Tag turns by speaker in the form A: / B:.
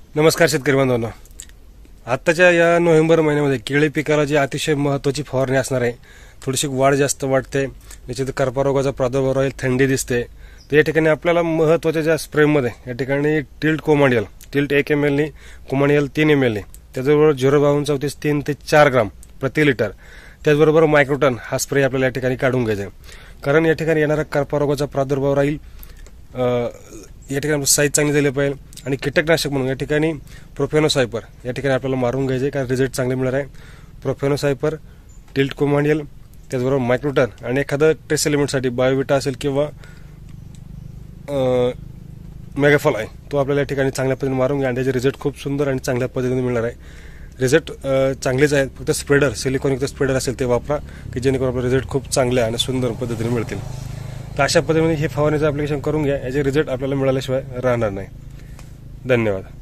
A: नमस्कार शेतकरी बांधवांनो, आत्ताच्या या नोव्हेंबर महिन्यामध्ये केळी पिकाला जी अतिशय महत्त्वाची फवारणी असणार आहे. थोडीशी वाढ जास्त वाटते, निश्चित करपा रोगाचा प्रादुर्भाव राहील, थंडी दिसते. तर या ठिकाणी आपल्याला महत्त्वाच्या ज्या स्प्रेमध्ये या ठिकाणी टिल्ट कोमांडियल, टिल्ट 1 ml नी, कोमांडियल 3 ml नी, त्याचबरोबर 0.34 3 ते 4 ग्राम प्रति लिटर, त्याचबरोबर मायक्रोटन हा स्प्रे आपल्याला या ठिकाणी काढून घ्यायचा आहे. कारण या ठिकाणी येणारा करपा रोगाचा प्रादुर्भाव राहील. या ठिकाणी साईज चांगली झाली पाहिजे आणि कीटकनाशक म्हणून या ठिकाणी प्रोफेनोसायपर या ठिकाणी आपल्याला मारून घ्यायचे, कारण रिझल्ट चांगले मिळणार आहे. प्रोफेनोसायपर, टिल्ट कोमांडियल, त्याचबरोबर मायक्रोटन आणि एखादं ट्रेस एलिमेंटसाठी बायोविटा असेल किंवा मेगाफॉल आहे, तो आपल्याला या ठिकाणी चांगल्या पद्धतीने मारून घ्या आणि त्याचे रिझल्ट खूप सुंदर आणि चांगल्या पद्धतीने मिळणार आहे. रिझल्ट चांगलेच आहेत, फक्त स्प्रेडर, सिलिकॉनयुक्त स्प्रेडर असेल ते वापरा, की जेणेकरून आपले रिझल्ट खूप चांगले आणि सुंदर पद्धतीने मिळतील. तर अशा पद्धतीने हे फवारणीचं ॲप्लिकेशन करून घ्या, याचे रिझल्ट आपल्याला मिळाल्याशिवाय राहणार नाही. धन्यवाद.